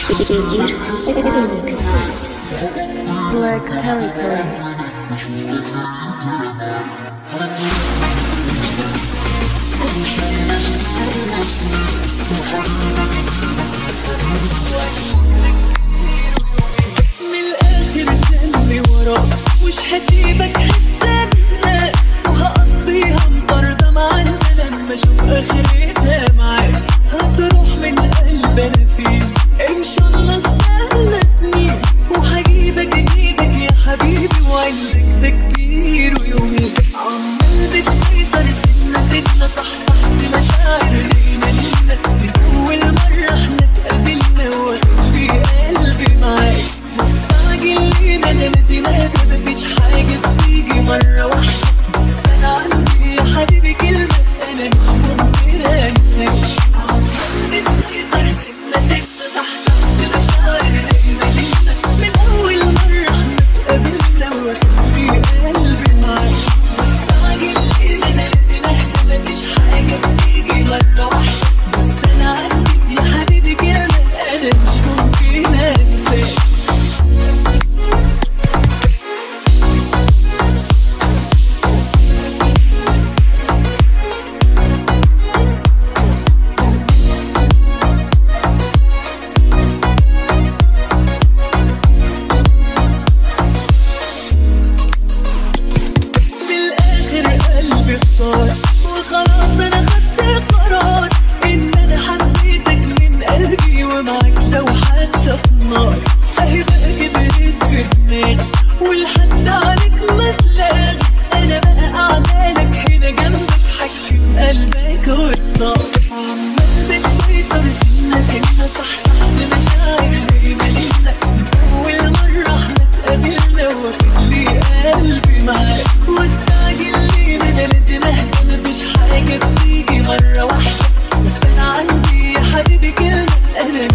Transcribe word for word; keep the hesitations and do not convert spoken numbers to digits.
Remix. Black Territory. من الآخر سني وراك مش هسيبك هستنى وهقضيها مطاردة معانا لما اشوف اخرتها معاك هتروح من قلب انا فيه ان شاء الله استنى سنين وهجيبك اجيبك يا حبيبي وعندك ده كبير ويومي عمال بتسيطر سنة سنة صحصحت مشاعر لينا لينا من اول مرة احنا اتقابلنا واخلي قلبي معاك مستعجل لينا انا لازم اهدى مفيش حاجة بتيجي مرة واحدة بس انا عندي يا حبيبي كلمة انا مش ممكن انساك عمال بتسيطر سنة سنة صحصحت مشاعر لينا لينا من اول مرة احنا اتقابلنا واخلي قلبي معاك مستعجل لينا انا لازم اهدى مفيش حاجة بتيجي مرة واحدة بس انا عندي يا حبيبي كلمة انا مش ممكن انساك وخلاص انا خدت قرار ان انا حبيتك من قلبي ومعاك لو حتى في النار اهي بقى كبرت في دماغي والحد عليك ما تلاقي انا بقى قاعدالك هنا جنبك حكم قلبك واختار عمال بتسيطر سنة سنة صحصحت مشاعر لينا لينا اول مرة احنا اتقابلنا واخلي قلبي معاك واستعجل لينا انا لازم اهدى مفيش حاجة بتيجي مرة واحدة بس انا عندي يا حبيبي كلمة انا